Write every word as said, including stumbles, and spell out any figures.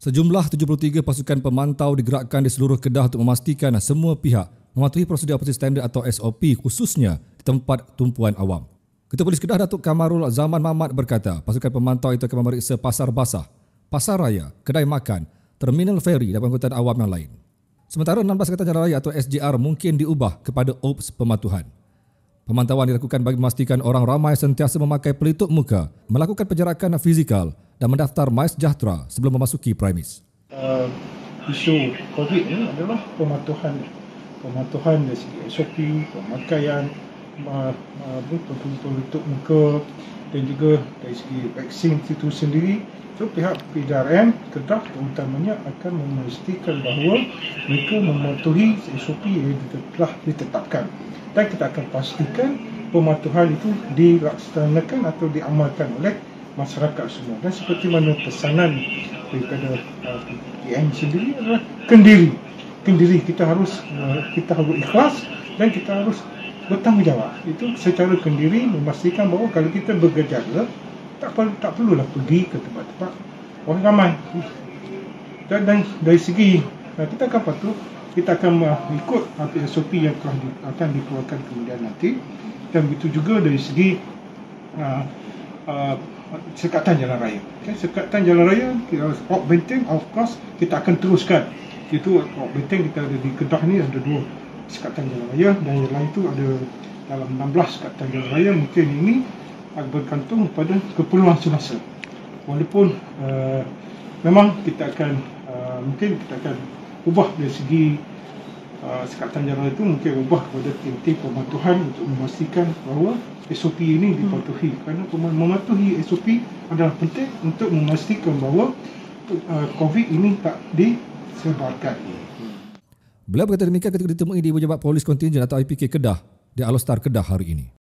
Sejumlah tujuh puluh tiga pasukan pemantau digerakkan di seluruh Kedah untuk memastikan semua pihak mematuhi prosedur operasi standard atau S O P khususnya di tempat tumpuan awam. Ketua Polis Kedah Datuk Kamarul Zaman Mamat berkata pasukan pemantau itu akan memeriksa pasar basah, pasar raya, kedai makan, terminal feri dan pengangkutan awam yang lain. Sementara enam belas Sekatan Jalan Raya atau S J R mungkin diubah kepada O P S Pematuhan. Pemantauan dilakukan bagi memastikan orang ramai sentiasa memakai pelitup muka, melakukan penjarakan fizikal dan mendaftar MySejahtera sebelum memasuki premis. Uh, isu COVID ini adalah pematuhan pematuhan dari segi S O P, pemakaian uh, uh, pelitup muka dan juga dari segi vaksin itu sendiri. So pihak P D R M Kedah terutamanya akan memastikan bahawa mereka mematuhi S O P yang telah ditetapkan. Dan kita akan pastikan pematuhan itu dilaksanakan atau diamalkan oleh masyarakat semua. Dan seperti mana pesanan daripada uh, P T M sendiri adalah kendiri. Kendiri kita harus uh, kita harus ikhlas dan kita harus bertanggungjawab. Itu secara kendiri memastikan bahawa kalau kita bergejala tak perlu tak perlulah pergi ke tempat-tempat orang ramai. Dan, dan dari segi uh, kita akan patuh, kita akan ikut S O P yang telah di, akan dikeluarkan kemudian nanti. Dan begitu juga dari segi uh, uh, sekatan jalan raya. Okay, sekatan jalan raya, kita Port Benteng, of course, kita akan teruskan. Itu Port Benteng kita ada di Kedah ni ada dua sekatan jalan raya dan yang lain tu ada dalam enam belas sekatan jalan raya. Mungkin ini akan bergantung pada keperluan semasa. Walaupun uh, memang kita akan uh, mungkin kita akan ubah dari segi uh, sekatan jalan itu mungkin ubah kepada tim-tim pematuhan untuk memastikan bahawa S O P ini dipatuhi. Hmm. Kerana mematuhi S O P adalah penting untuk memastikan bahawa uh, COVID ini tak disebarkan. Beliau berkata demikian ketika ditemui di Pejabat Polis Kontingen atau I P K Kedah di Alostar Kedah hari ini.